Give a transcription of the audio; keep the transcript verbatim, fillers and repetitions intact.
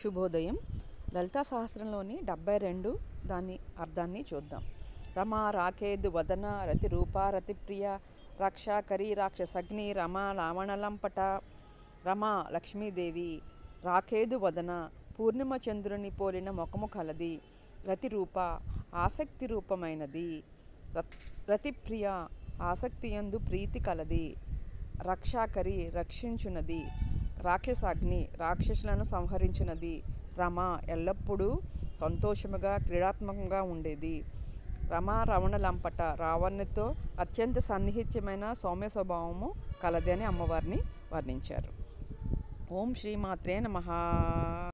శుభోదయం. లలితా సహస్రంలోని డెబ్బై రెండు దాని అర్థాన్ని చూద్దాం. రమా రాకేదు వదన రతి రూపా రతిప్రియ రక్షాకరి రాక్షసగ్ని రమా లావణలంపట. రమా లక్ష్మీదేవి. రాకేదు వదన పూర్ణిమ చంద్రుని పోలిన ముఖము కలది. రతిరూప ఆసక్తి రూపమైనది. రతిప్రియ ఆసక్తియందు ప్రీతి కలది. రక్షాకరి రక్షించునది. రాక్షసాగ్ని రాక్షసులను సంహరించున్నది. రమ ఎల్లప్పుడూ సంతోషముగా క్రీడాత్మకంగా ఉండేది. రమ రవణ లంపట రావణునితో అత్యంత సన్నిహిత్యమైన సౌమ్య స్వభావము కలది అని అమ్మవారిని వర్ణించారు. ఓం శ్రీమాత్రే నమః.